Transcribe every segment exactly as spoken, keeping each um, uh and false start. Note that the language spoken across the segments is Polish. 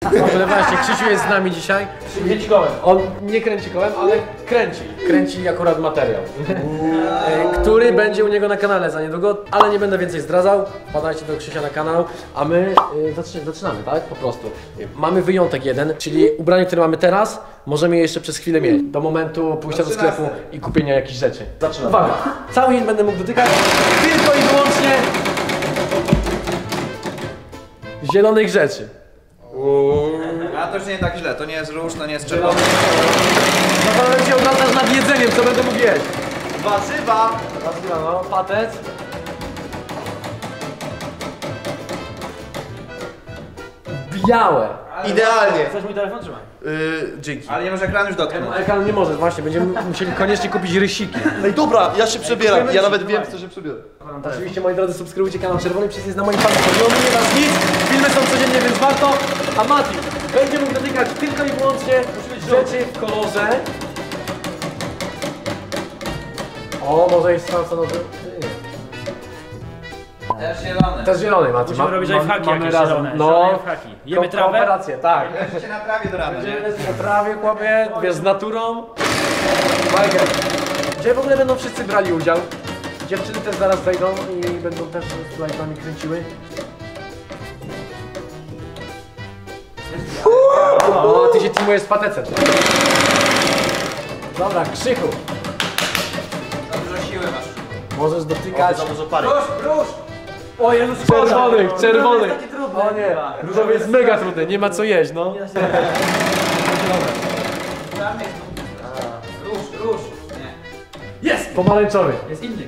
W ogóle właśnie, Krzysiu jest z nami dzisiaj. Kręci kołem. On nie kręci kołem, ale kręci. Kręci akurat materiał, który będzie u niego na kanale za niedługo, ale nie będę więcej zdradzał. Wpadajcie do Krzysia na kanał, a my y, zaczynamy, tak? Po prostu. Mamy wyjątek jeden, czyli ubranie, które mamy teraz, możemy je jeszcze przez chwilę mieć. Do momentu pójścia do sklepu i kupienia jakichś rzeczy. Zaczynamy. Uwaga, cały dzień będę mógł dotykać tylko i wyłącznie zielonych rzeczy. A to już nie tak źle, to nie jest róż, to nie jest czerwony. No to będzie oglądasz nad jedzeniem, co będę mógł jeść. Warzywa! Warzywa, no, patec. Białe. Idealnie. Chcesz mój telefon? Trzymaj. Yy, dzięki. Ale nie może ekran już dotknąć. No, ekran nie może, właśnie, będziemy musieli koniecznie kupić rysiki. No i dobra, ja się przebieram. Ja nawet wiem, co się przebiorę. Oczywiście, moi drodzy, subskrybujcie kanał Czerwony Przycisk jest na moim kanale. Nie ominie was nic, filmy są codziennie, więc warto. A Mati będzie mógł dotykać tylko i wyłącznie rzeczy w kolorze. O, może jest szansa na to. Też zielony. Też zielony, Mati. Musimy robić lifehacki jakieś zielone. No, lifehacki. Jemy trawę? Kooperację, tak. Będziecie na trawie do rana, nie? Będziemy na trawie, chłopie, wiesz, z naturą. Fajnie. Gdzie w ogóle będą wszyscy brali udział? Dziewczyny też zaraz wejdą i będą też tutaj z nami kręciły. O, ty się teamujesz z patecem. Dobra, Krzychu. Za dużo siły masz. Możesz dotykać. Za dużo pary. Róż, róż! O Jezus, Czerwonych, czerwonych. jest takie trudne. O nie, różowy jest mega trudny, nie ma co jeść, no. Róż, róż! Nie. Jest! Pomarańczowy. Jest inny.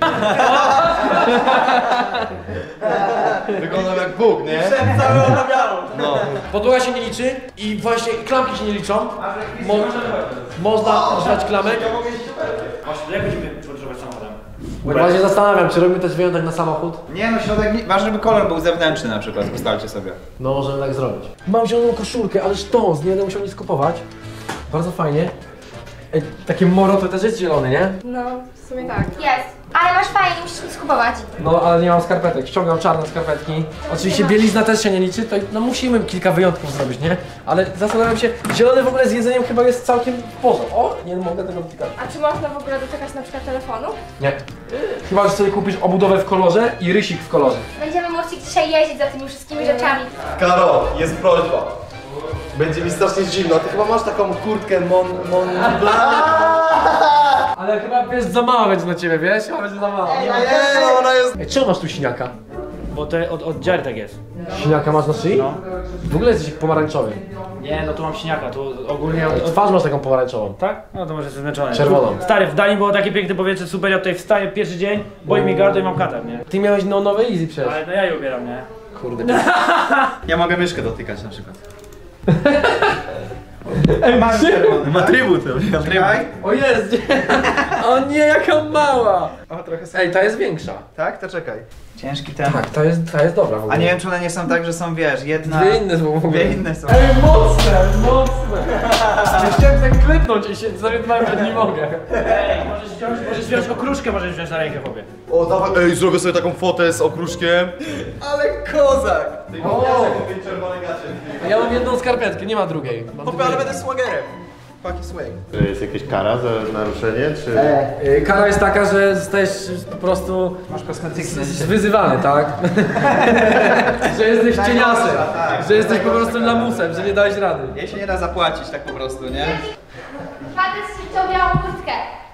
Wyglądam jak Bóg, nie? Całe obawiało. No. Podłoga się nie liczy i właśnie klamki się nie liczą. Mo można używać klamek. Jak będziemy podróżować samochodem? Właśnie zastanawiam, czy robimy też wyjątek na samochód? Nie no, środek, nie- ważne, żeby kolor był zewnętrzny na przykład, ustalcie sobie. No, możemy tak zrobić. Mam zieloną koszulkę, ale sztąs, nie będę musiał nic kupować. Bardzo fajnie. Ej, takie moro to też jest zielony, nie? No, w sumie tak. Jest. Ale masz fajnie, nie musisz nic kupować. No, ale nie mam skarpetek. Ściągam czarne skarpetki. Oczywiście bielizna też się nie liczy, to no musimy kilka wyjątków zrobić, nie? Ale zastanawiam się, zielony w ogóle z jedzeniem chyba jest całkiem w porządku. O, nie mogę tego dotykać. A czy można w ogóle dotykać na przykład telefonu? Nie. Chyba, że sobie kupisz obudowę w kolorze i rysik w kolorze. Będziemy musieli dzisiaj jeździć za tymi wszystkimi rzeczami. Karol, jest prośba. Będzie mi strasznie zimno. Ty chyba masz taką kurtkę mon... mon... Ale chyba, wiesz, za mała będzie na ciebie, wiesz? Chyba będzie za mała. Nie, no ona jest... Ej, czemu masz tu siniaka? Bo to od, od dziary tak jest. Siniaka masz na szyi? No. W ogóle jesteś pomarańczowy. Nie, no tu mam siniaka, tu ogólnie... Ej, twarz masz taką pomarańczową. Tak? No to może jest zmęczone. Czerwoną. Stary, w Danii było takie piękne powietrze, super, ja tutaj wstaję pierwszy dzień, boi mi gardło i mam katar, nie? Ty miałeś no nowe easy przecież. Ale no ja je ubieram, nie? Kurde. Ja mogę myszkę dotykać na przykład. Ej, Mam czerwony, Ma tribut. Czekaj. O jest! O nie, jaka mała! O, trochę sobie. Ej, ta jest większa. Tak? To czekaj. Ciężki temat. Tak, ta jest, ta jest dobra w ogóle. A nie wiem, czy one nie są tak, że są, wiesz, jedna... Dwie inne są w ogóle. Dwie inne są. Ej, mocne, mocne! Ja chciałem tak klepnąć i się zorientowałem, że nie mogę. Ej, możesz wziąć, możesz wziąć okruszkę, możesz wziąć na rękę, chłopie. O, dawaj, ej, zrobię sobie taką fotę z okruszkiem. Ale kozak! O! tej czerwonej gacie. A ja mam jedną skarpetkę, nie ma drugiej. Mam Chłopie, ale będę swagerem. Fucking swag. Czy jest jakaś kara za naruszenie, czy... Yy, Kara jest taka, że zostajesz po prostu Masz kosmetyki. z- wyzywany, tak? Że jesteś cieniasem, że jesteś po prostu lamusem, że nie dałeś rady. Jej się nie da zapłacić tak po prostu, nie? Facet chciał białą kurtkę.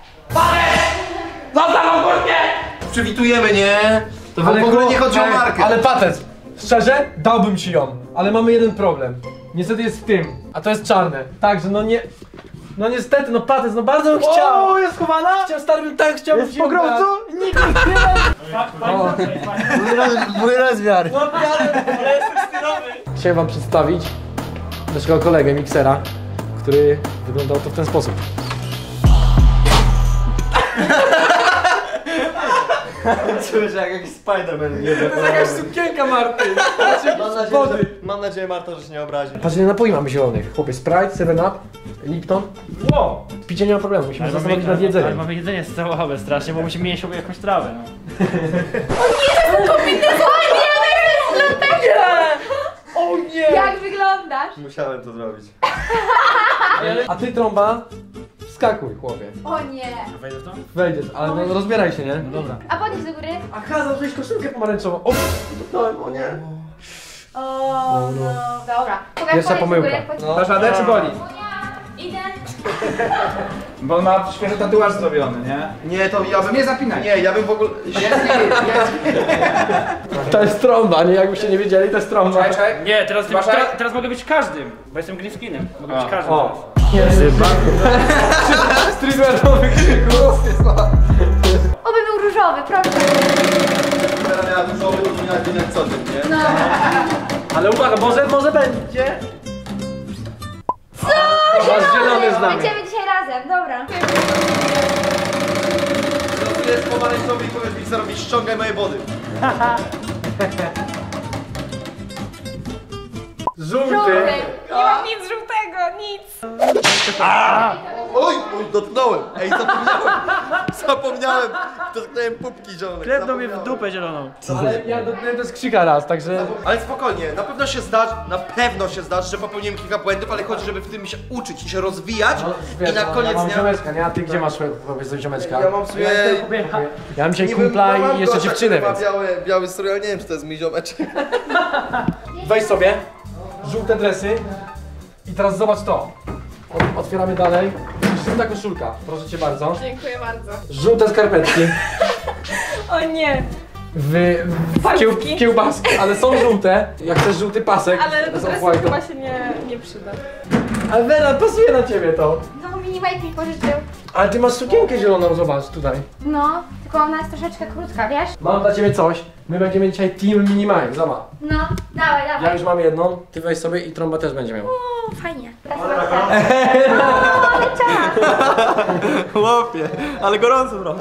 Przywitujemy, nie? To w ogóle ku- nie chodzi o ej, markę. Ale patec, szczerze, dałbym ci ją, ale mamy jeden problem. Niestety jest w tym, a to jest czarne. Także no nie... No niestety, no patec, no bardzo bym chciał. O, jest schowana? Chciał, stary, bym tak chciał. Jest w pogromcu? Nikt nie ma. Mój rozmiar. Ale jestem stylowy. Chciałem wam przedstawić naszego kolegę, miksera, który wyglądał to w ten sposób. Czuję się jak jakiś Spider-Man. To jest jakaś sukienka, Marty. Mam nadzieję, że, mam nadzieję, Marta, że się nie obrazi. Patrz, ile napoi mamy zielonych. Chłopie, Sprite, seven up, Lipton. Wow. Picie nie ma problemu, musimy Ale mamy, zastanowić nad ale jedzeniem. mamy jedzenie scałowe strasznie, bo musimy jeść sobie jakąś trawę, no. O nie, to jest kombinezon! O nie, O Jak wyglądasz? Musiałem to zrobić. A ty, trąba, wskakuj, chłopie. O nie. Wejdę w to? Wejdziesz, ale no, rozbieraj się, nie? Dobra. A podnieś do góry. Aha, zabrałeś koszulkę pomarańczową. O, dotknąłem, o nie. O, no. Dobra. Pokaż, Pierwsza podnieś do pomyłka. góry, podnieś. Dasz radę czy boli? Idę. Bo on ma świeży tatuaż zrobiony, nie? Nie, to ja bym... Nie zapinaj. Nie, ja bym w ogóle... To jest trąba, nie? Jakbyście nie wiedzieli, to jest trąba. Czekaj, czekaj. Nie, teraz, ty, Uważaj. teraz, teraz mogę być każdym, bo jestem green skinem. Mogę być każdym O. teraz. Streetwearowy krzyku. Oby był różowy, proszę. Teraz miała dużo wyróżnienia dzień jak co dzień, nie? No. Ale uwaga, może, może będzie. Co? Masz zielony z nami. Będziemy dzisiaj razem, dobra. To jest pomarańczowy i powiedz mi co robić, ściągaj moje wody. Żółty. Żółty. Nie mam nic żółtego, nic. Oj, oj, dotknąłem. Ej, zapomniałem. Zapomniałem. Dotknąłem pupki zielonej. Klepnął mnie w Zapomniałem. dupę zieloną. Ale ja dotknąłem to z krzyka raz, także... Ale spokojnie, na pewno się zdarzy, na pewno się zdarzy, że popełniłem kilka błędów, ale chodzi, żeby w tym się uczyć i się rozwijać Wiesz, i na no, koniec ja mam dnia... ziomeczka, nie? A ty gdzie masz wobec ziomeczka? Ja mam sobie... Ja mam dzisiaj Nie kumpla wiem, mam i jeszcze gościa, dziewczynę, który ma więc... biały, biały strój, ale nie wiem, czy to jest mój ziomeczek. Weź sobie żółte dresy i teraz zobacz to. Ot- Otwieramy dalej. Żółta koszulka, proszę cię bardzo. Dziękuję bardzo. Żółte skarpetki. O nie. W, w kieł, Palcki. kiełbaski, ale są żółte. Jak chcesz żółty pasek Ale do z dresu off-white'u. chyba się nie, nie przyda. Ale Vera, pasuje na ciebie to. No, mini Mike mi pożyczył. Ale ty masz sukienkę zieloną, zobacz tutaj. No, tylko ona jest troszeczkę krótka, wiesz? Mam dla ciebie coś. My będziemy dzisiaj team mini Mike, zobacz. No, dawaj, Ja dawaj. już mam jedną, ty weź sobie i trąba też będzie miała. O, fajnie. Teraz o, ale czas. Chłopie, ale gorąco trochę.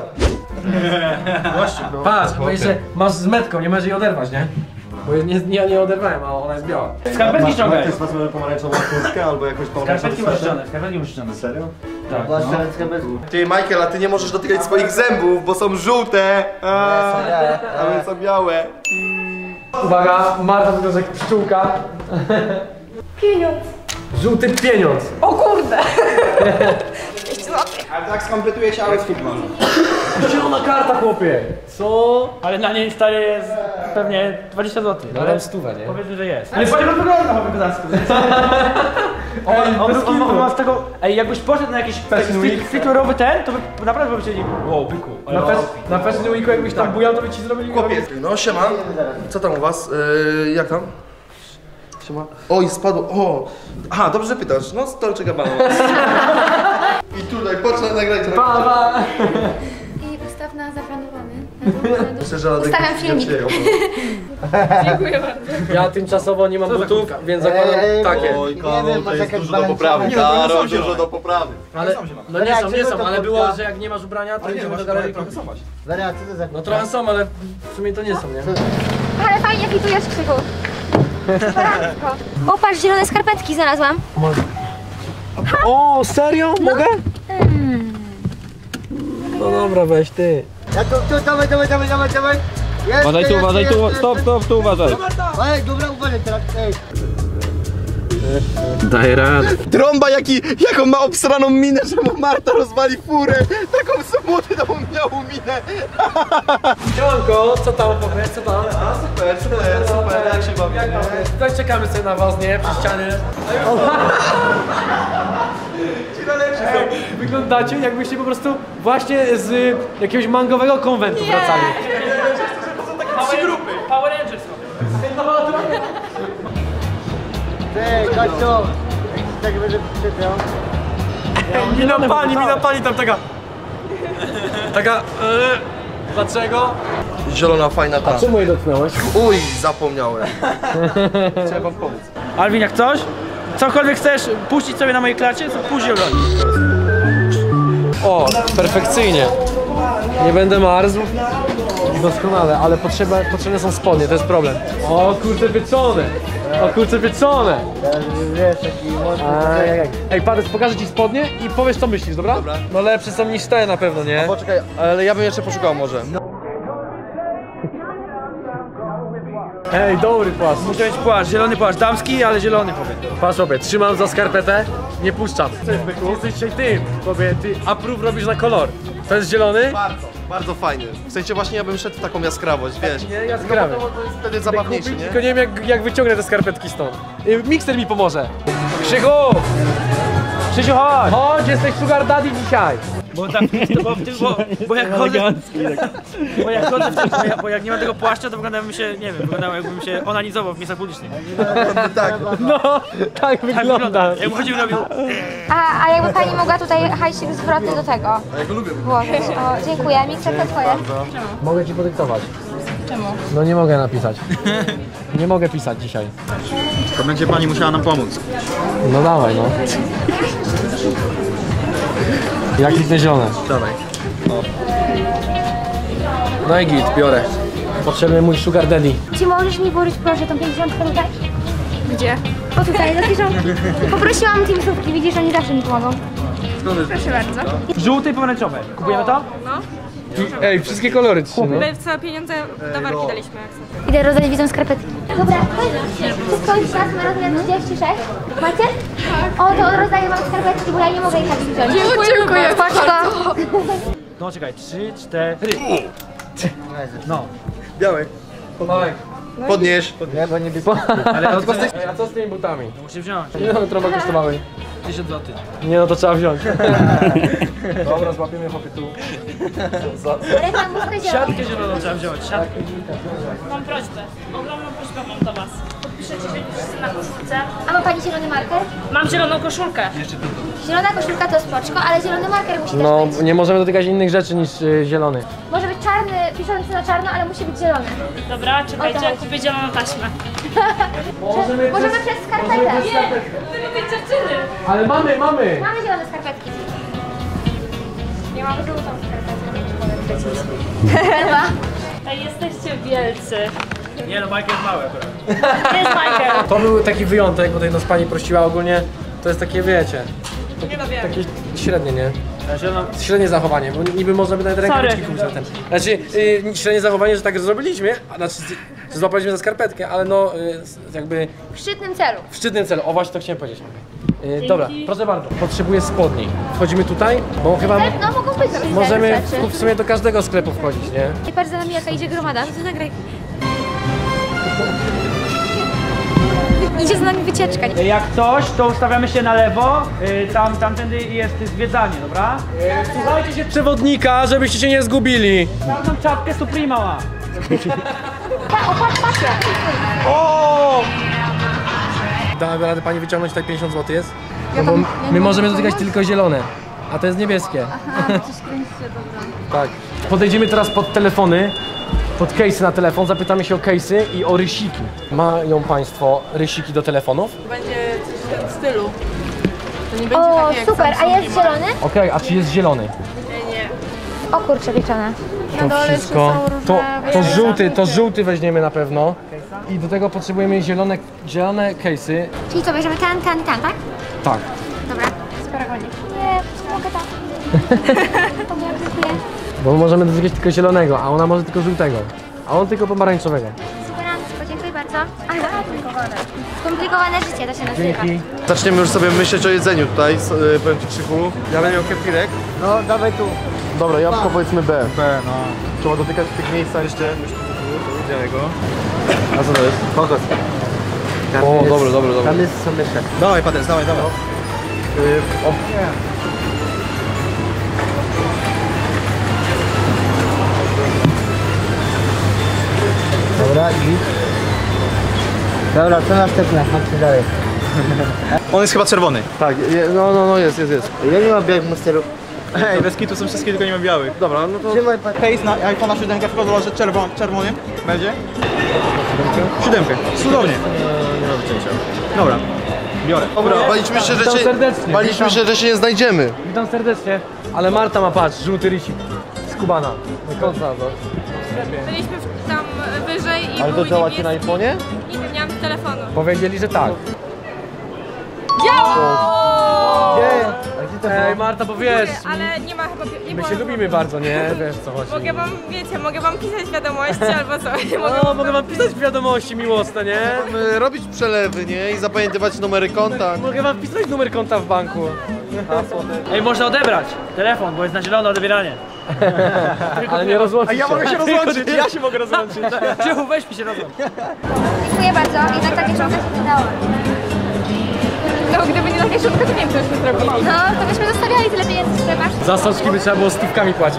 Patrz, bo jeszcze masz z metką, nie możesz jej oderwać, nie? Bo nie, nie, nie oderwałem, a ona jest biała. Skarpetki ściągaj. Masz pasuje pomarańczową kurtkę albo jakąś pomarańczową Skarpetki muszę ściągnąć, skarpetki muszę ściągnąć. Serio? Tak, no. Ty, Michael, a ty nie możesz dotykać swoich zębów, bo są żółte. A, a one są białe. Uwaga, Marta wygląda jak pszczółka. Pieniądz. Żółty pieniądz. O kurde. dwieście złotych. Ale tak skompletuje się outfit może. Zielona karta, chłopie. Co? Ale na niej stary jest pewnie dwadzieścia złotych. No dam stówę, nie? Powiedzmy, że jest. Ale patrz, jak wygląda chłopie kozacko. Ej, On, bez on, on, kitu. ma z tego... Ej, jakbyś poszedł na jakiś Fashion taki Week. streetwearowy ten, to by naprawdę by powiedzieli wow, byku. ale Na, wow. fes- na Fashion Weeku jakbyś tam bujał, to by ci zrobili... Chłopie, no siema. Co tam u was? Yy, jak tam? Siema. Oj, spadło. O! Aha, dobrze że pytasz. No, Dolce Gabbana. I tutaj, patrz na nagranie. Pa, pa. I ustaw na zaplanowany. Myślę, że Radek Ustawiam nie filmik. przyjechał. Dziękuję bardzo. Ja tymczasowo nie mam butów, więc zakładam takie. Oj, Karol, to jest dużo do poprawy. Nie, no, to Karol, są dużo zielone. do poprawy. Ale, no nie są, nie są, ale było, że jak nie masz ubrania, to idziemy do galerii. Daria, co to za... No trochę są, ale w sumie to nie są, nie? Ale fajnie fitujesz, Krzyku. Superancko. O, patrz, zielone skarpetki znalazłam. O, serio? Mogę? No dobra, weź ty. Ja tu, tu, dawaj, dawaj, dawaj, dawaj, dawaj. Jest, Uważaj tu, jest, uważaj jest, tu, jest, stop, jest. stop, tu uważaj. Ej, dobra, uważaj teraz, ej. Daj radę. Trąba, jaki, jaką ma obsraną minę, że mu Marta rozwali furę. Taką smutną miał minę. Siemanko, co tam powiedz, co tam? A, super, super, super, jak się bawi, Jak tam jest? Tutaj czekamy sobie na was, nie? Przy ścianie. Ej, wyglądacie jakbyście po prostu właśnie z jakiegoś mangowego konwentu wracali. Trzy grupy. Power Rangers. Ej, Kacio. Tak będę przyczyniał. Mina pani, mina pani tam taka. Taka. Yy, dlaczego? Zielona, fajna ta. Czemu jej dotknąłeś? Uj, zapomniałem. Chciałem wam pomóc. Alvin, jak coś? Cokolwiek chcesz puścić sobie na mojej klacie, to puść ją. O, perfekcyjnie. Nie będę marzł. Doskonale, ale potrzeba, potrzebne są spodnie, to jest problem. O kurczę pieczone! O kurczę pieczone! Wiesz, taki mocny. Ajajaj. Ej, Padec, pokażę ci spodnie i powiesz co myślisz, dobra? Dobra. No lepsze są niż te na pewno, nie? Poczekaj, ale ja bym jeszcze poszukał może. Ej, dobry płaszcz. Musi być płaszcz, zielony płaszcz, damski, ale zielony powiem. Patrz sobie, trzymam za skarpetę, nie puszczam. Jesteś dzisiaj tym, sobie, ty approve robisz na kolor. To jest zielony? Bardzo, bardzo fajny. W sensie właśnie ja bym szedł w taką jaskrawość, wiesz. Nie, jaskrawy. No, bo to jest wtedy zabawniejszy, nie? Tylko nie wiem jak, jak wyciągnę te skarpetki stąd. Y, Mikser mi pomoże. Krzychu! Krzysiu, chodź! Chodź, jesteś sugar daddy dzisiaj. Bo tak, bo, w tym, bo, bo jak chodzę, bo jak chodzę w tym, bo, ja, bo jak nie mam tego płaszcza, to wygląda mi się, nie wiem, wyglądało jakbym się onanizował w miejscach publicznych. Tak. No, tak Tak wygląda. wygląda. Jakbym chodził i robił... A, a jakby pani mogła tutaj hajsik zwrotny do tego A ja go lubię. włożyć. O, dziękuję. Mikser to twoje. Mogę ci podyktować. Czemu? No nie mogę napisać. Nie mogę pisać dzisiaj. To będzie pani musiała nam pomóc. No dawaj, no. Jak te zielone? Dawaj. No i git, biorę. Potrzebny mój sugar daddy. Czy możesz mi włożyć proszę tą pięćdziesiątkę tutaj? Gdzie? O tutaj, do kieszonki. Poprosiłam teamsówki, widzisz, oni zawsze mi pomogą. Proszę bardzo. Żółty i pomarańczowy. Kupujemy to? No. Ej, wszystkie kolory trzy, no. Tutaj całe pieniądze do walki daliśmy. Jak chcesz. Idę rozdać widzom skarpetki. Dobra, wszystko już raz na rozmiar trzydzieści sześć. Macie? O, to rozdaję wam skarpetki, bo ja nie mogę ich tak wziąć. Dziękuję Poczko. No czekaj, trzy, cztery. No. Biały. Małek. Podnieś. Nie, bo nie by... Ale od Ej, a co z tymi butami? muszę wziąć. Ile one trochę kosztowały? tysiąc złotych. Nie no, to trzeba wziąć. Dobra, złapiemy chłopie tu. Reklamówkę zieloną. Siatkę zieloną trzeba wziąć. Siatkę. Mam prośbę, ogromną prośbę mam do was. Podpiszecie się wszyscy na koszulce. A ma pani zielony marker? Mam zieloną koszulkę. Zielona koszulka to spoczko, ale zielony marker musi No, też być. nie możemy dotykać innych rzeczy niż y, zielony. Może być czarny, piszący na czarno, ale musi być zielony. Dobra, czekajcie, O to ja chodzi. kupię zieloną taśmę. Możemy, Możemy przez skarpetę. Wy lubię dziewczyny. Ale mamy, mamy! Mamy zielone skarpetki. Ja mam żółtą skarpetkę. Ej, jesteście wielcy. Nie no, Michael jest mały akurat. Gdzie jest Michael? To był taki wyjątek, bo tutaj nas pani prosiła ogólnie. To jest takie, wiecie, Nie lubię. takie średnie, nie? Ja zieloną... Średnie zachowanie, bo niby można by nawet rękawiczki Sorry. kupić na ten. Znaczy, yy, średnie zachowanie, że tak zrobiliśmy, a znaczy, że złapaliśmy za skarpetkę, ale no, yy, jakby W szczytnym celu. w szczytnym celu. O, właśnie to chciałem powiedzieć. Yy, dobra, proszę bardzo. Potrzebuję spodni. Wchodzimy tutaj, bo chyba No mogą być różne możemy rzeczy. w sumie do każdego sklepu wchodzić, nie? I patrz za nami jaka idzie gromada, no to nagraj. Idzie za nami wycieczka. Jak coś, to ustawiamy się na lewo, y, tam, tamtędy jest zwiedzanie, dobra? Słuchajcie się przewodnika, żebyście się nie zgubili. Czarną czapkę Suprema ma. Pa, o, patrz, patrz. Da radę pani wyciągnąć tutaj pięćdziesiąt złotych jest? No bo my możemy dotykać tylko zielone, a to jest niebieskie. Tak. Podejdziemy teraz pod telefony, pod case'y na telefon, zapytamy się o case'y i o rysiki. Mają państwo rysiki do telefonów? Będzie coś w stylu. To nie będzie O, takie jak super, a Samsung jest ma. zielony? Okej, a czy jest zielony? Nie. O kurczę, pieczone. To wszystko. To, to żółty, to żółty weźmiemy na pewno. I do tego potrzebujemy zielone, zielone case'y. Czyli co, bierzemy ten, ten i ten, tak? Tak. Dobra. Sparagonie. Nie, mogę tak. Dobra, dziękuję. Bo możemy dotykać tylko zielonego, a ona może tylko żółtego. A on tylko pomarańczowego. Superancko, dziękuję bardzo. Ale skomplikowane. Skomplikowane życie to się nazywa. Dzięki. Zaczniemy już sobie myśleć o jedzeniu tutaj, s- y, powiem ci Krzychu. Ja będę miał kefirek. No, dawaj tu. Dobra, jabłko powiedzmy B. B, no. Trzeba dotykać w tych miejscach jeszcze. Widziałego. A co to jest? Kokos. O, dobre, dobre, dobre. Tam jest są mysze. Dawaj, Patec, dawaj, dawaj. Y, o, Dobra, i... Dobra, co następne? Chodźcie dalej. On jest chyba czerwony. tak, je, no, no, no jest, jest, jest. Ja nie mam białych monsterów. Hej, bez kitu są wszystkie, tylko nie ma białych. Dobra, no to... Trzymaj pan. Case na iPhone'a siedem wprowadzono, że czerwony, czerwony będzie. Siódemkę. Cudownie. Nie ma wycięcia. Dobra, biorę. Dobra, baliśmy się, że Witam się, serdecznie. baliśmy się, że się nie znajdziemy. Witam serdecznie. Ale Marta ma, patrz, żółty rysik z Kubana. Skąd znalazł? Byliśmy w- tam wyżej i Ale to był działacie na niebieski iPhonie? i nie miałam telefonu. Powiedzieli, że tak. Działa! Gdzie? A gdzie to Ej, Ej Marta, bo wiesz, Ale nie ma chyba... Nie my było- się lubimy bardzo, nie? Wiesz co chodzi. Mogę wam, wiecie, mogę wam pisać wiadomości albo coś. Mogę No, mogę wam pisać wiadomości miłosne, nie? Mamy robić przelewy, nie? I zapamiętywać numery konta. Mogę wam pisać numer konta w banku. Ej, można odebrać telefon, bo jest na zielono odbieranie. Ale nie rozłączyć A ja mogę się rozłączyć, ja się mogę rozłączyć. Krzychu, weź mi się rozłącz. Dziękuję bardzo, jednak takie członkostwo się dało. No, gdyby nie takie szybko, to nie wiem, co byśmy zrobili. No, to byśmy zostawiali tyle pieniędzy, co masz. Za soczki by trzeba było stówkami płacić.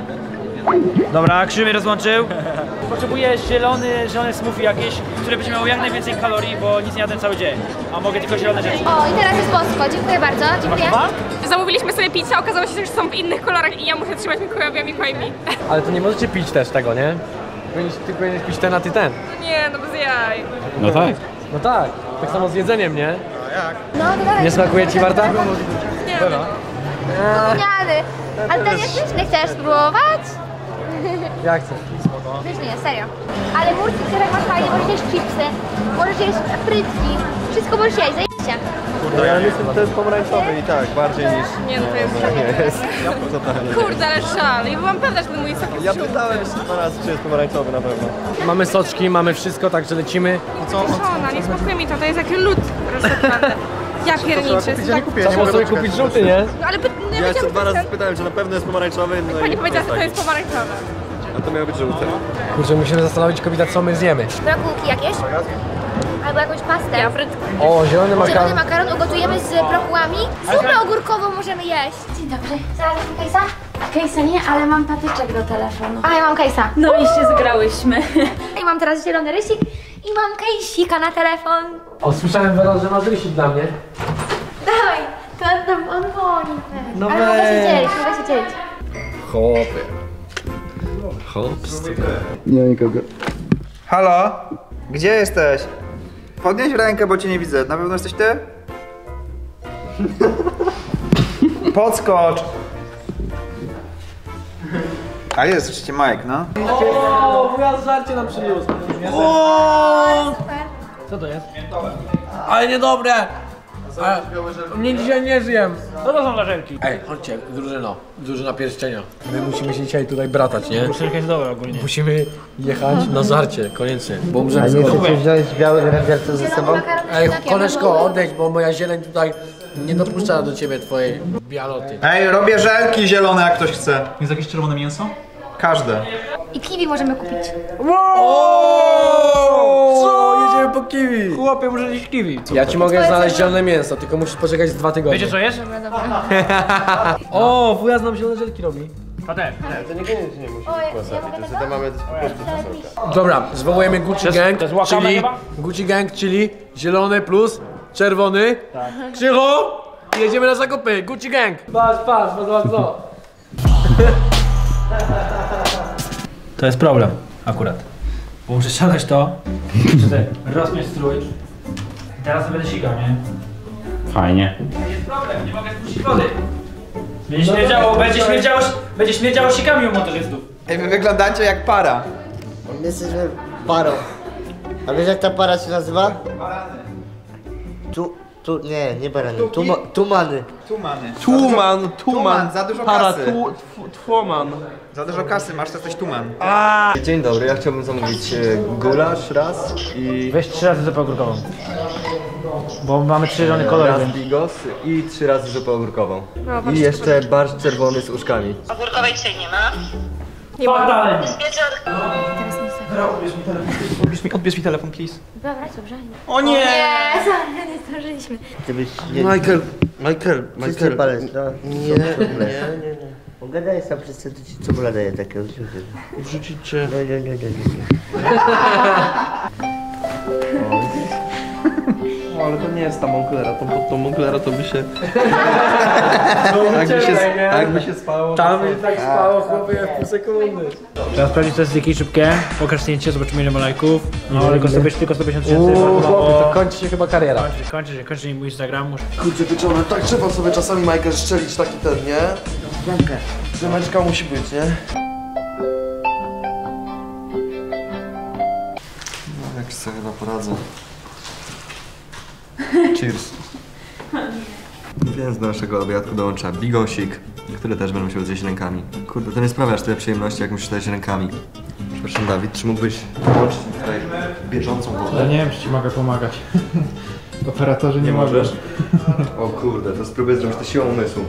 Dobra, Krzychu mnie rozłączył. Potrzebuję zielony, zielone smoothie jakieś, które będzie miało jak najwięcej kalorii, bo nic nie jadłem cały dzień. A mogę tylko zielone rzeczy. O, i teraz jest bosko, dziękuję bardzo, dziękuję. Zamówiliśmy sobie pizzę, okazało się, że są w innych kolorach i ja muszę trzymać Mikołajowi, Mikołaj mi. Ale to nie możecie pić też tego, nie? Powinieneś- Ty powinieneś pić ten, a ty ten. Nie, no bez jaj. No tak. No tak, tak samo z jedzeniem, nie? No, to dawaj. Nie smakuje ci, Marta? Nie wiem. Gówniany. Ale ten jest pyszny, chcesz spróbować? Jak chcesz? Pyszny jest, serio. Ale murcy, którego masz fajnie, możesz jeść chipsy, możesz jeść frytki, wszystko możesz jeść, zajebiście. No ja myślę, że to jest pomarańczowy i tak, bardziej niż... Nie, no to jest Nie jest. Totalnie. Kurde, ale szal. I byłam pewna, że ten mój sok jest Ja żółty. pytałem jeszcze dwa razy, czy jest pomarańczowy na pewno. Mamy soczki, mamy wszystko, także lecimy. Kiszona, nie smakuje mi to, to jest jak lód rozsypany. Ja pierniczę. Ja nie kupię, nie Trzeba mogę sobie doczekać. kupić żółty, nie? No ale by, nie Ja jeszcze wiedziałam, dwa że to razy jest spytałem, czy na pewno jest pomarańczowy, no ten... i Pani powiedziała, że to tak. jest pomarańczowe. A to miało być żółte. Kurczę, musimy zastanowić kobieta, co my zjemy. Brokułki jakieś? Albo jakąś pastę. Ja frytki. O, zielony Zielony makaron. makaron ugotujemy z brokułami. Zupę ogórkową możemy jeść. Dzień dobry. Znalazłeś mi case'a? Case'a nie, ale mam patyczek do telefonu. A ja mam case'a. No i się zgrałyśmy. I mam teraz zielony rysik i mam case'ika na telefon. O, słyszałem Wera, że masz rysik dla mnie. Dawaj, to oddam on woli. No Ale mogę się dzielić, mogę się dzielić. Hopy. Hops. Nie ma nikogo. Halo? Gdzie jesteś? Podnieś rękę, bo cię nie widzę. Na pewno jesteś ty? Podskocz! A jest, oczywiście Mike, no. O, wujas żarcie nam przyniósł. Co to jest? Ale niedobre! Ale mnie dzisiaj nie zjem. Co to są za żelki? Ej, chodźcie, drużyno, drużyna pierścienia. My musimy się dzisiaj tutaj bratać, nie? Żelka jest dobra ogólnie. Musimy jechać na żarcie, koniecznie, bo umrzemy A z nie głodu. chcecie wziąć biały rangerce ze sobą? Ej, koleżko, odejdź, bo moja zieleń tutaj nie dopuszcza do ciebie twojej bialoty. Ej, robię żelki zielone, jak ktoś chce. Jest jakieś czerwone mięso? Każde. I kiwi możemy kupić. Co? Jedziemy po kiwi. Chłopie, muszę jeść kiwi. Ja ci mogę znaleźć zielone mięso, tylko musisz poczekać z dwa tygodnie. Wiecie co jest? O, wujas nam zielone żelki robi. Patek. To niekoniecznie musi O, ja, być ja wasabi, mogę to tego? wtedy mamy po prostu czasełka. Dobra, zwołujemy Gucci jest- Gang, to jest Wakame czyli chyba? Gucci Gang, czyli zielony plus czerwony. Tak. Krzychu! I jedziemy na zakupy, Gucci Gang. Patrz, patrz, patrz, co? To jest problem, akurat. Bo muszę ściągnąć to, muszę rozpiąć strój. I teraz to będę sikał, nie? Fajnie. Jest problem, nie mogę spuścić wody. Będzie śmierdziało, będzie śmierdziało, będzie śmierdziało sikami u motorzystów. Ej, wy wyglądacie jak para. My jesteśmy parą. A wiesz jak ta para się nazywa? Tu, tu, nie, nie barany. Tuma, tumany. Tumany. Tuman, tuman. Za dużo Para, kasy. tu, tw- twoman. Za dużo kasy masz, to jesteś tuman. Dzień dobry, ja chciałbym zamówić e, gulasz raz i Weź trzy razy zupę ogórkową. Bo mamy trzy zielone kolory, raz więc... bigos i trzy razy zupę ogórkową. I jeszcze barszcz czerwony z uszkami. Ogórkowej dzisiaj nie ma. Fatalnie. Odbierz mi, odbierz mi telefon, please. Dobra, dobrze. O nie! Nie, sorry, nie zdążyliśmy. Ty byś nie... Michael, Michael, Czysty Michael. palec, no. Nie, nie, nie, nie. Pogadaj sam przez to, ci co mu daje takiego. Wrzucić cię. No, nie, nie, nie, nie. O, ale to nie jest ta Monclera, to pod tą Monclera to by się... Jakby się, jakby się spało. Tam i tak spało chłopie w pół sekundy. Trzeba sprawdzić, co jest jakiej szybkie. Pokaż zdjęcie, zobaczymy ile ma lajków. No, tylko sto pięćdziesiąt tysięcy. Uuu, chłopie, to kończy się chyba kariera. Kończy, kończy się, kończy się mój Instagram. Muszę... Kurczę pieczone, tak trzeba sobie czasami Michael szczelić taki ten, nie? Blanka. Drzemeczka musi być, nie? No jak sobie chyba poradzę. Cheers. Więc do naszego obiadku dołącza bigosik, który też będę musiał zjeść rękami. Kurde, to nie sprawia aż tyle przyjemności, jak musisz zjeść rękami. Przepraszam, Dawid, czy mógłbyś włączyć tutaj bieżącą wodę? Ja nie wiem, czy ci mogę pomagać. Operatorzy nie, nie możesz. O kurde, to spróbuję zrobić to siłą umysłu.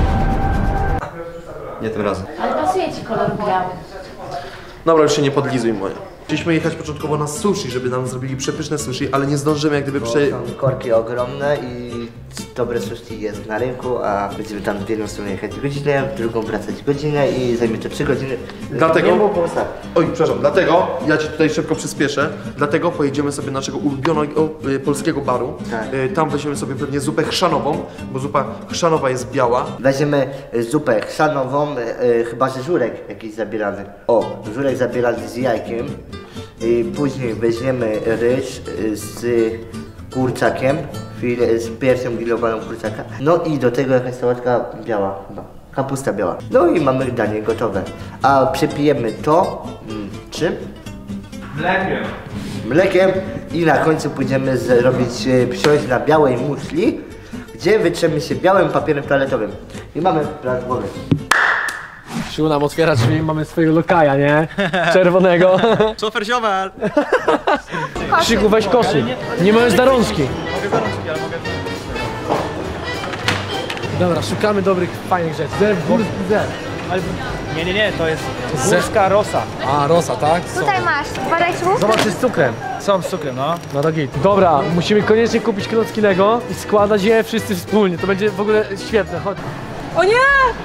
Nie tym razem. Ale pasuje ci kolor biały. Dobra, już się nie podlizuj moje. Chcieliśmy jechać początkowo na sushi, żeby nam zrobili przepyszne sushi, ale nie zdążymy jak gdyby prze... Są korki ogromne i dobre sushi jest na rynku, a będziemy tam w jedną stronę jechać godzinę, w drugą wracać godzinę i zajmie to trzy godziny. Dlatego... Nie było pomysłu. Oj, przepraszam, dlatego ja ci tutaj szybko przyspieszę. Dlatego pojedziemy sobie do naszego ulubionego y, polskiego baru. Tak. Y, tam weźmiemy sobie pewnie zupę chrzanową, bo zupa chrzanowa jest biała. Weźmiemy zupę chrzanową, e, chyba że żurek jakiś zabierany. O, żurek zabierany z jajkiem. I później weźmiemy ryż e, z kurczakiem, fil, z piersią grillowaną kurczaka. No i do tego jakaś sałatka biała chyba. Kapusta biała. No i mamy danie gotowe. A przepijemy to mm, czym? Mlekiem. Mlekiem i na końcu pójdziemy zrobić e, wsiąść na białej muszli, gdzie wytrzemy się białym papierem toaletowym. I mamy plan głowy. Krzył nam otwiera drzwi, mamy swojego lokaja, nie? Czerwonego. Szofer siowal! Krzyku, weź koszyk. Nie możesz za rączki. Mogę za rączki, ale mogę... Dobra, szukamy dobrych, fajnych rzeczy. Zer, górski zer. Ale... Nie, nie, nie, to jest górska rosa. A, rosa, tak? Są. Tutaj masz, badaj słuch. Zobacz, jest z cukrem. Są z cukrem, no. No to git. Dobra, musimy koniecznie kupić klocki Lego i składać je wszyscy wspólnie. To będzie w ogóle świetne. Chodź. O nie!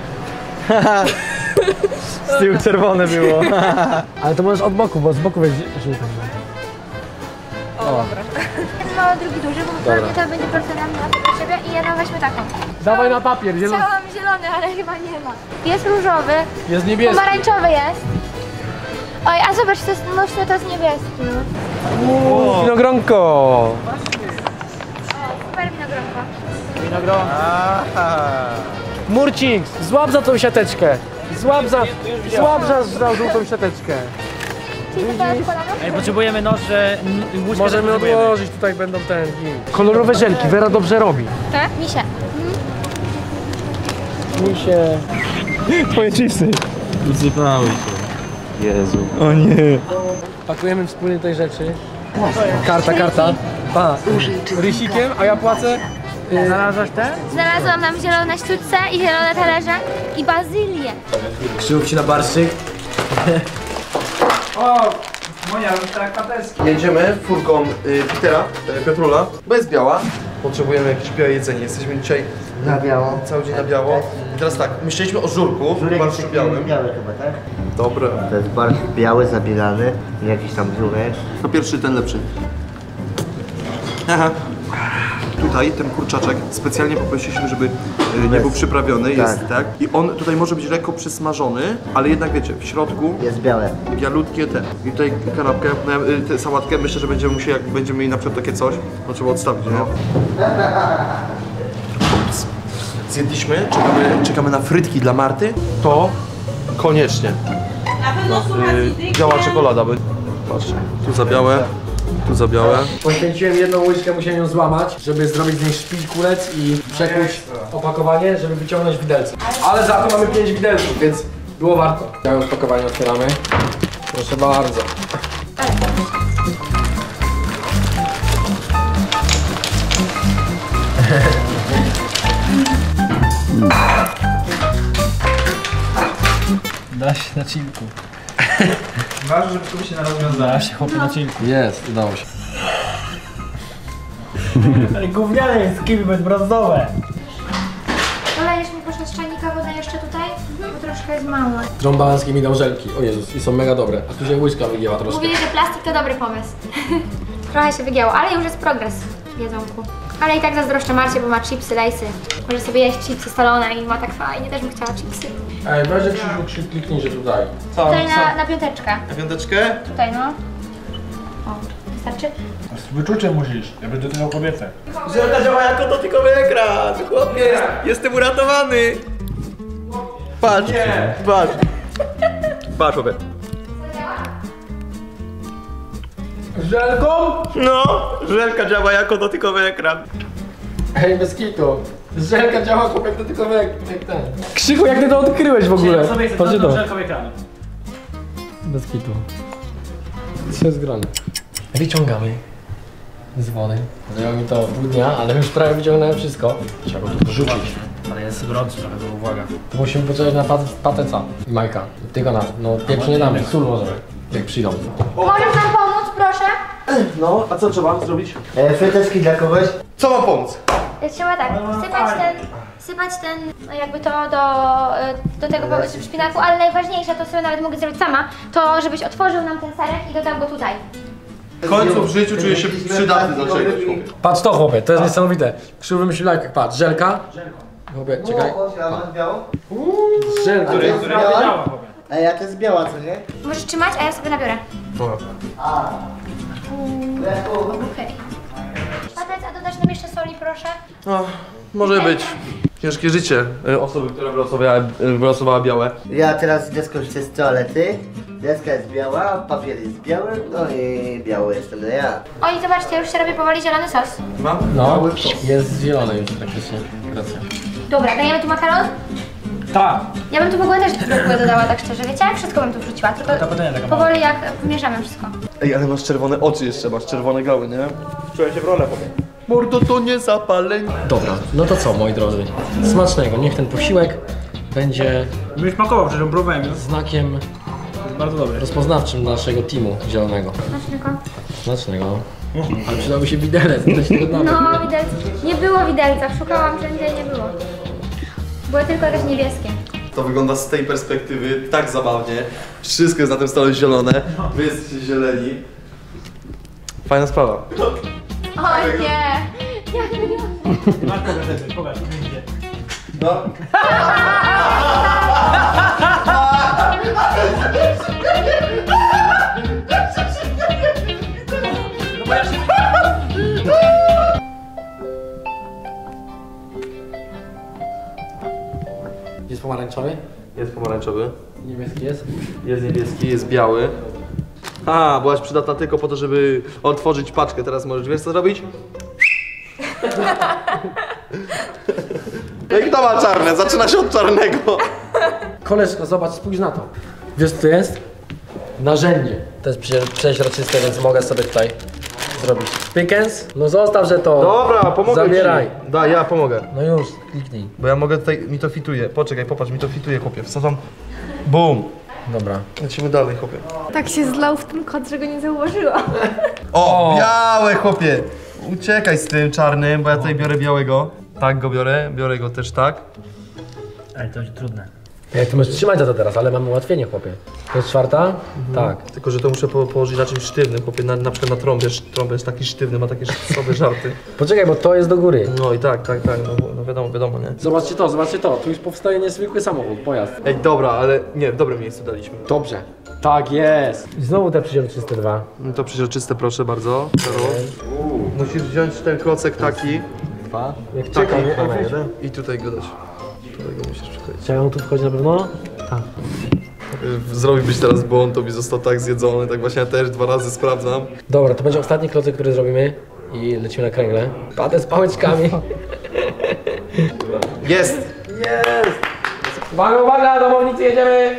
Z tyłu czerwone było. Ale to możesz od boku, bo z boku weź żółty. O, dobra. Jeden mały, drugi duży, bo pewnie to będzie porcelana dla ciebie i jedną weźmy taką. Dawaj na papier, zielony. Chciałam zielony, ale chyba nie ma. Jest różowy. Jest niebieski. Pomarańczowy jest. Oj, a zobacz, to jest, no w sumie to jest niebieski. Uuu, winogronko. O, super winogronko. Winogron. Murcik, złap za tą siateczkę. Złap za, złap za, za żółtą siateczkę. Czyli to teraz kolano? Ej, potrzebujemy noże, łyżkę. Możemy odłożyć, tutaj będą ten. Kolorowe żelki, Wera dobrze robi. Tak? Misie. Mi się... Twoje chipsy. Usypały się. Jezu. O nie. Pakujemy wspólnie tej rzeczy. Karta, karta. Pa, rysikiem, a ja płacę. Znalazłaś te? Znalazłam nam zielone sztućce i zielone talerze i bazylię. Krzyłów ci na barszczyk. O, Monia, tak paterski. Jedziemy furką y, Petera, y, Piotrula, bo jest biała. Potrzebujemy jakieś białe jedzenie. Jesteśmy dzisiaj Na biało. cały dzień na biało. I teraz tak, myśleliśmy o żurku, barszczu białym. Biały chyba, tak? Dobre. To jest barszcz biały zabierany, jakiś tam żurek. To pierwszy, ten lepszy. Aha. Tutaj ten kurczaczek specjalnie poprosiliśmy, żeby y, nie był przyprawiony, jest Tak. tak. I on tutaj może być lekko przysmażony, ale jednak wiecie, w środku Jest białe. bialutkie te. I tutaj kanapkę, no, y, tę sałatkę, myślę, że będziemy musieli, jak będziemy mieli na przykład takie coś, to trzeba odstawić, nie? Zjedliśmy, czekamy, czekamy na frytki dla Marty. To koniecznie. Na pewno słuchaj, Y, biała czekolada, by... Patrzcie, tu za białe, tu za białe. Poświęciłem jedną łyżkę, musiałem ją złamać, żeby zrobić z niej szpilkulec i przekuć opakowanie, żeby wyciągnąć widelce. Ale za to mamy pięć widelców, więc było warto. Białe opakowanie otwieramy. Proszę bardzo. Da się na chillku. Ważne, żeby tu się na rozwiązać. Da się chłopie na chillku. Jest, udało się. Ale gówniane jest kiwi brązowe. Dolejesz mi proszę z czajnika wodę jeszcze tutaj, bo troszkę jest mało. Trąbańskie mi dał żelki, o Jezus, i są mega dobre. A tu się łyżka wygięła troszkę. Mówili, że plastik to dobry pomysł. Trochę się wygięło, ale już jest progres w jedzonku. Ale i tak zazdroszczę Marcie, bo ma chipsy, lejsy. Może sobie jeść chipsy solone i ma tak fajnie, też bym chciała chipsy. Ej, weź Krzysiu, Krzysiu, kliknij, że tutaj. Tutaj na, na piąteczkę. Na piąteczkę? Tutaj no. O, wystarczy? Z wyczuciem musisz, ja będę tyle kobietę. Żelka działa jako dotykowy ekran, chłopie, jestem uratowany. Patrz, nie. patrz. Patrz, chłopie. Żelką? No, żelka działa jako dotykowy ekran. Ej, bez kitu. Żelka działa chłopak dotykowy jak, jak ten. Krzychu, jak ty to odkryłeś w ogóle? Patrz to. Żelkowy ekranu. Bez kitu. Co jest grane? Wyciągamy z wody. Zajęło mi to pół dnia, ale już prawie wyciągnąłem wszystko. Trzeba go tu porzucić. Ale jest gorący trochę, to uwaga. Musimy poczekać na pat pateca i Majka. Tylko na, no pieprzu nie damy, sól możemy, jak przyjdą. Możesz nam pomóc, proszę? No, a co trzeba zrobić? E, fryteczki dla kogoś? Co mam pomóc? Trzeba tak, sypać ten, sypać ten, no jakby to do, do tego szpinaku, ale najważniejsze, to sobie nawet mogę zrobić sama, to żebyś otworzył nam ten serek i dodał go tutaj. W końcu w życiu czuję się przydatny do czegoś. Patrz to chłopie, to jest niesamowite. Krzyw wymyślił jak, patrz, żelka. Chłopie, czekaj. Żelka. Który, który działa, chłopie. A ja to jest biała, co nie? Możesz trzymać, a ja sobie nabiorę. Dobra. Okej. Patec, a dodasz nam jeszcze soli, proszę? No, może być. Ciężkie życie e, osoby, która wylosowała, e, wylosowała białe. Ja teraz idę skorzystać z toalety. Deska jest biała, papier jest biały, no i biały jestem ja. Oj, zobaczcie, już się robi powoli zielony sos. Mam? No, jest zielony już praktycznie. Racja. Dobra, dajemy tu makaron? Tak. Ja bym tu w ogóle też trochę dodała, tak szczerze, wiecie? Wszystko bym tu wrzuciła, tylko powoli jak mieszamy wszystko. Ej, ale masz czerwone oczy jeszcze, masz czerwone gały, nie? Czuję się w rolę, powiem. Mordo, to nie zapaleń. Dobra, no to co moi drodzy? Smacznego, niech ten posiłek będzie Byś smakował, przecież próbowałem już. znakiem Bardzo dobry. rozpoznawczym naszego teamu zielonego. Smacznego. Smacznego. Ale przydałby się widelec, to się nie No, widelec. Nie było widelca, szukałam wszędzie i nie było. Było tylko jakieś niebieskie. To wygląda z tej perspektywy tak zabawnie. Wszystko jest na tym stole zielone. Wy jesteście zieleni. Fajna sprawa. Oj nie! Jak wygląda? Masz pokaż, pokaż, gdzie. No. Jest pomarańczowy? Jest pomarańczowy. Niebieski jest? Jest niebieski, jest biały. A, byłaś przydatna tylko po to, żeby otworzyć paczkę. Teraz możesz, wiesz co zrobić? No i kto ma czarne? Zaczyna się od czarnego. Koleżko, zobacz, spójrz na to. Wiesz co to jest? Narzędzie. To jest przecież przeźroczyste, więc mogę sobie tutaj zrobić pickens. No zostaw, że to. Dobra, pomogę Zabieraj. ci. Da, ja pomogę. No już, kliknij. Bo ja mogę tutaj, mi to fituje. Poczekaj, popatrz, mi to fituje, chłopie. Wsadzam. Bum. Dobra. Lecimy dalej, chłopie. Tak się zlał w tym kot, że go nie zauważyłam. O, białe, chłopie. Uciekaj z tym czarnym, bo ja tutaj biorę białego. Tak go biorę, biorę go też tak. Ej, to będzie trudne. Jak ty możesz trzymać za to teraz, ale mamy ułatwienie, chłopie. To jest czwarta? Tak. Tylko, że to muszę po położyć na czymś sztywnym, chłopie, na, na przykład na trąbie. Trąbę jest taki sztywny, ma takie sobie żarty. Poczekaj, bo to jest do góry. No i tak, tak, tak, no, no wiadomo, wiadomo, nie? Zobaczcie to, zobaczcie to. Tu już powstaje niezwykły samochód, pojazd. Ej, dobra, ale nie, w dobrym miejscu daliśmy. Dobrze. Tak jest. I znowu te przeźroczyste dwa. No to przeźroczyste, proszę bardzo. Uuu. Musisz wziąć ten klocek taki. Dwa. Jak Taki. czekam, nie? Dwa, jeden. I tutaj go dać. Tutaj go musisz przykleić. Czy on tu wchodzi na pewno? Tak. Zrobiłbyś teraz błąd, to byś został tak zjedzony, tak właśnie ja też dwa razy sprawdzam. Dobra, to będzie ostatni klocek, który zrobimy. I lecimy na kręgle. Padę z pałeczkami. Jest! Jest! Uwaga, uwaga, domownicy, jedziemy!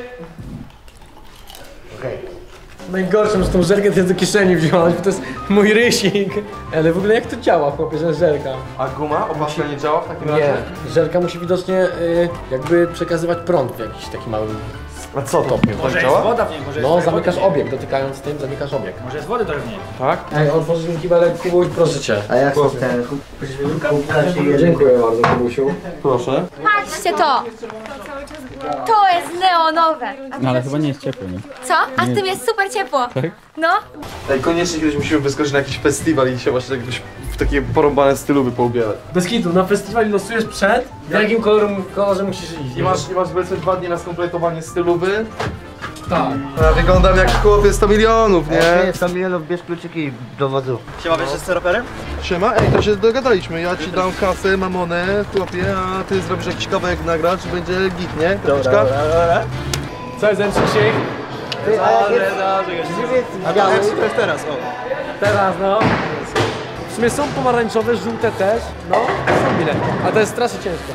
Okej. Okay. Najgorszym, że tą żelkę to jest do kieszeni wziąć, bo to jest mój rysik. Ale w ogóle jak to działa, chłopie, że żelka? A guma? Opaska nie działa w takim razie? Nie. Żelka musi widocznie y, jakby przekazywać prąd w jakiś taki mały A co to? Może Tak jest działa? woda w niej, może jest No, trochę zamykasz wody w niej. obieg, dotykając tym, zamykasz obieg. Może jest wody trochę w niej. Tak? Ej, otworzysz mi kibelek, Kubuś, proszę cię. A jak to ten kubka się jeden. Dziękuję bardzo, Kubusiu. Proszę. Patrzcie to! To jest neonowe. No ale chyba nie jest ciepło, nie? Co? A w tym jest super ciepło. No. Ej, koniecznie kiedyś musimy wyskoczyć na jakiś festiwal i się właśnie jakbyś w takie porąbane stylu poubierać. Bez kitu, na festiwali losujesz przed, w jakim kolorze, kolorze musisz iść. I masz, i masz powiedzmy dwa dni na skompletowanie stylowy. Tak. Ja wyglądam jak chłopie sto milionów, nie? Nie, sto milionów, bierz kluczyki do wozu. Siema, wiesz, z steroperem? Siema, ej, to się dogadaliśmy. Ja ci dam kasę, mamonę, chłopie, a ty zrobisz jakiś kawałek nagrać, będzie git, nie? Dobra, Co jest M Krzysiek? Ty, a jak jest... A to jest teraz, o. Teraz no. W sumie są pomarańczowe, żółte też. No, są mile. A to jest strasznie ciężko.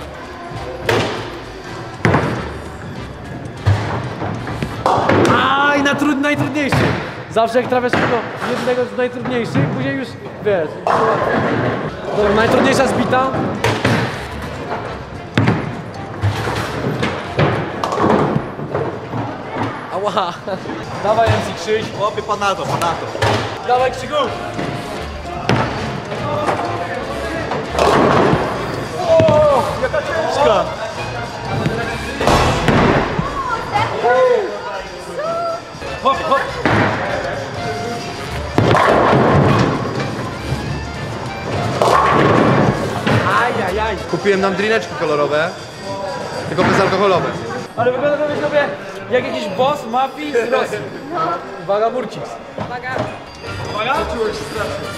Aj, na trud, najtrudniejszy. Zawsze jak trafiasz tego jednego z najtrudniejszych, później już wiesz. Dobra, najtrudniejsza zbita. Ała. Dawaj M C Krzyś. Chłopie, panado, panado. Dawaj Krzyku. O, jaka ciężka. Hop, hop. Ajajaj. Kupiłem nam drineczki kolorowe, tylko bezalkoholowe. Ale wygląda to sobie jak jakiś boss mafii z Rosji. Uwaga, Murciks. Uwaga. Uwaga. Czułeś się strasznie.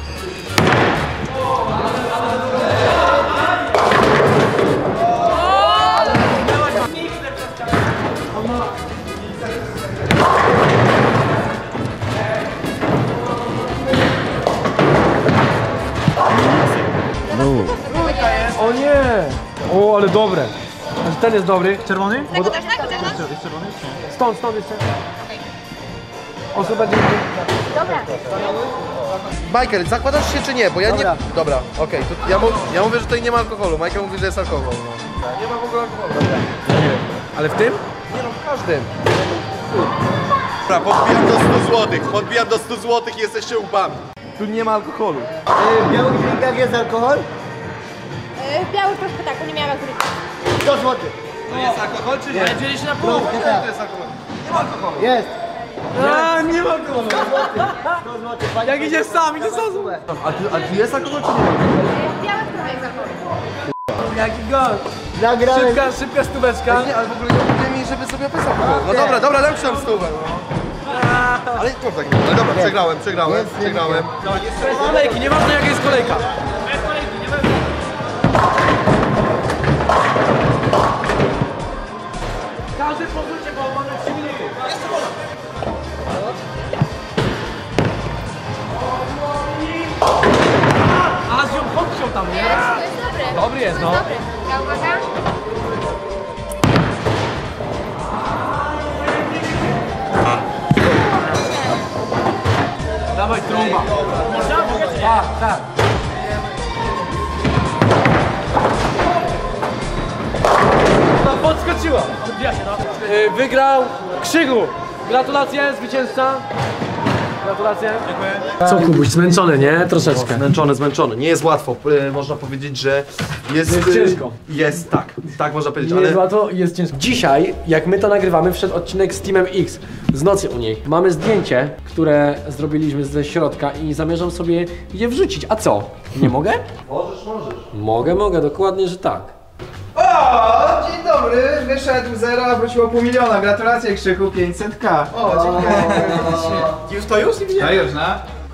O nie! O, ale dobre. Ten jest dobry. Czerwony? Tego też, tego też. Stąd, stąd jeszcze. O, super, dzięki. Dobra. Michael, zakładasz się czy nie? Bo ja nie... Dobra, okej. to Ja, mu... ja mówię, że tutaj nie ma alkoholu. Michael mówi, że jest alkohol. No. Nie ma w ogóle alkoholu. Ale w tym? Nie no, w każdym. Dobra, podbijam do stu złotych. Podbijam do stu złotych i jesteście łbami. Tu nie ma alkoholu. W białych drinkach jest alkohol? W białych troszkę tak, bo nie miałam alkoholu. sto złotych. To jest alkohol czy nie? Ale dzielisz na pół. Nie, to jest alkohol. Nie ma alkoholu. Jest. A, nie ma alkoholu. sto złotych. Jak idziesz sam, idziesz sam. A tu, a tu jest alkohol czy nie ma? W białych trochę jest alkohol. Jaki gość. Nagrałem. Szybka, szybka stóweczka. Nie, ale w ogóle nie mówię mi, żeby sobie opisał alkohol. No dobra, dobra, dam ci tam stówę. No. Ale to tak nie. Ale dobra, przegrałem, przegrałem, przegrałem. Kolejki, nieważne jaka jest kolejka. Każdy pozwólcie, bo mamy trzy minuty. A, z nią podciął tam, nie? To jest dobry. Dobry jest, no. Dobry. Uwaga, uwaga. Dawaj trąba. Można? Tak, tak. No, podskoczyła. Odbija się, no. Yy, wygrał Krzygu. Gratulacje, zwycięzca. Gratulacje. Dziękuję. Co Kubuś, zmęczony, nie? Troszeczkę. Zmęczony, zmęczony. Nie jest łatwo. E, można powiedzieć, że jest... Jest ciężko. Jest, tak. Tak można powiedzieć, Nie ale... jest łatwo, jest ciężko. Dzisiaj, jak my to nagrywamy, wszedł odcinek z Teamem X. Z nocy u niej. Mamy zdjęcie, które zrobiliśmy ze środka i zamierzam sobie je wrzucić. A co? Nie mogę? Możesz, możesz. Mogę, mogę, dokładnie, że tak. O, dzień dobry, wyszedł zero, a wróciło pół miliona. Gratulacje Krzyku, pięćset ka. O, dziękuję. Już to już? A już, no?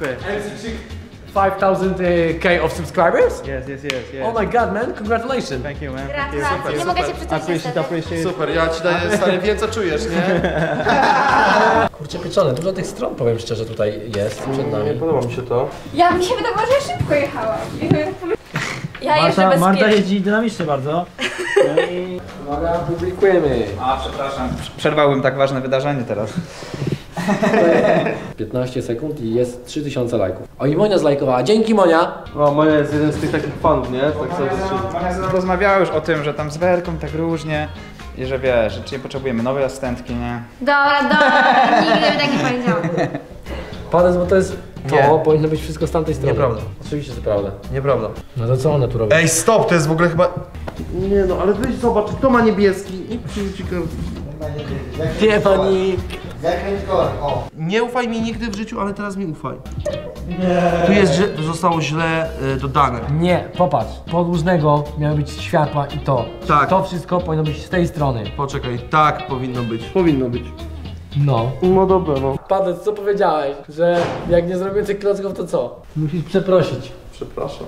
five thousand K of subscribers? Yes, yes, yes, yes. Oh my god, man, congratulations. Thank you, man. Gratulacje. Nie mogę cię przytulić niestety. Super, ja ci daję, stary, wiem co czujesz, nie? Kurczę pieczone, dużo tych stron, powiem szczerze, tutaj jest przed nami. Podoba mi się to. Ja mi się wydawało, że ja szybko jechałam. Ja jeżdżę Marta, Marta bezpiecznie. jeździ dynamicznie bardzo. No i... Uwaga, publikujemy. A, przepraszam. Przerwałbym tak ważne wydarzenie teraz. piętnaście sekund i jest trzy tysiące lajków. O, i Monia zlajkowała. Dzięki, Monia. O, Monia jest jeden z tych takich fanów, nie? Tak sobie Monia ze mną rozmawiała już o tym, że tam z Werką tak różnie i że wiesz, że czy nie potrzebujemy nowej asystentki, nie? Dobra, dobra. Nigdy bym tak nie powiedziała. Panes, bo to jest... To Nie. powinno być wszystko z tamtej strony. Nieprawda. Oczywiście, to prawda. Nieprawda. No to co one tu robią? Ej, stop, to jest w ogóle chyba... Nie no, ale weź zobacz, kto ma niebieski i przyjdzie... Nie, pani. Zakręć go. O. Nie ufaj mi nigdy w życiu, ale teraz mi ufaj. Nie. Tu jest, że to zostało źle y, dodane. Nie, popatrz. Podłużnego miały być światła i to. Tak. To wszystko powinno być z tej strony. Poczekaj, tak powinno być. Powinno być. No. No dobra, no. Padec, co powiedziałeś? Że jak nie zrobię tych klocków, to co? Musisz przeprosić. Przepraszam.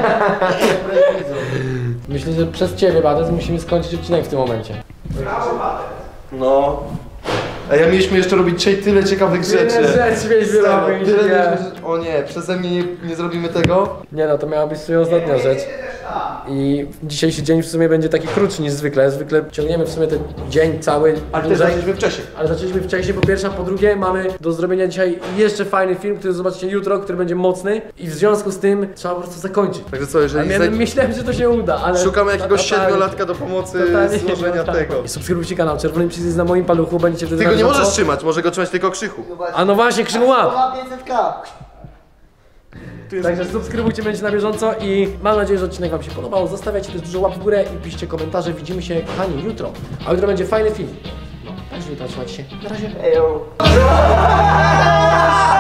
Myślę, że przez ciebie, Padec, musimy skończyć odcinek w tym momencie. No. A ja mieliśmy jeszcze robić dzisiaj tyle ciekawych rzeczy. Tyle rzeczy mieliśmy Serio, robić, tyle nie. mieliśmy rzeczy. O nie, przeze mnie nie, nie zrobimy tego. Nie no, to miała być w sumie ostatnia rzecz. I dzisiejszy dzień w sumie będzie taki krótszy niż zwykle. Zwykle ciągniemy w sumie ten dzień cały. Ale też dłużej. zaczęliśmy wcześniej. Ale zaczęliśmy wcześniej, po pierwsze, a po drugie mamy do zrobienia dzisiaj jeszcze fajny film, który zobaczycie jutro, który będzie mocny i w związku z tym trzeba po prostu zakończyć. Także co, jeżeli A zaś... myślałem, że to się uda, ale... Szukamy jakiegoś totalnie- siedmiolatka do pomocy totalnie nie złożenia było tak. tego. I subskrybujcie kanał, czerwony przycisk jest na moim paluchu, będziecie wtedy Ty go na nie bieżąco. możesz trzymać, może go trzymać tylko Krzychu. A no właśnie, Krzyku łap! Ma pięćset ka. Także subskrybujcie, będziecie na bieżąco i mam nadzieję, że odcinek wam się podobał. Zostawiajcie też dużo łap w górę i piszcie komentarze. Widzimy się, kochani, jutro. A jutro będzie fajny film. No, także jutro trzymajcie się. Na razie. Ejo.